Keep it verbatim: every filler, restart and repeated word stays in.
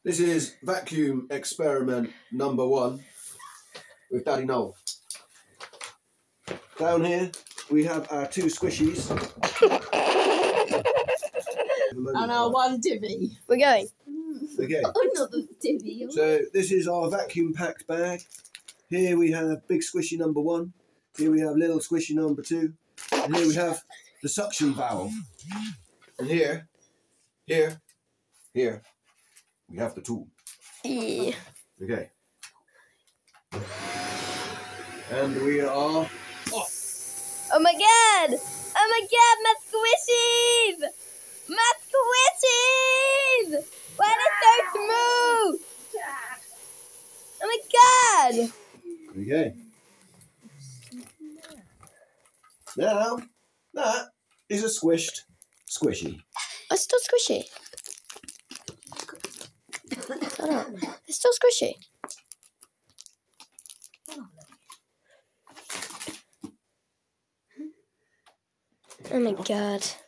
This is vacuum experiment number one with Daddy Noll. Down here we have our two squishies. And our one divvy. We're going. Okay. I'm not the divvy. So this is our vacuum packed bag. Here we have big squishy number one. Here we have little squishy number two. And here we have the suction valve. And here, here, here, we have the tool. Yeah. Okay. And we are off. Oh my god! Oh my god, my squishies! My squishies! Why are they so smooth? Oh my god! Okay. Now, that is a squished squishy. It's still squishy. Shut up. It's still squishy. Oh my god.